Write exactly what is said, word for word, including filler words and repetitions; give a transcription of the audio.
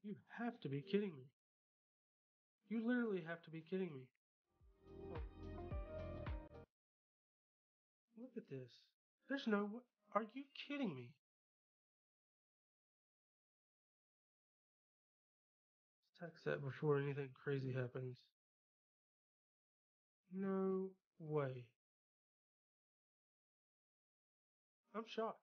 You have to be kidding me. You literally have to be kidding me. Oh, look at this. There's no way. Are you kidding me? Let's text that before anything crazy happens. No way. I'm shocked.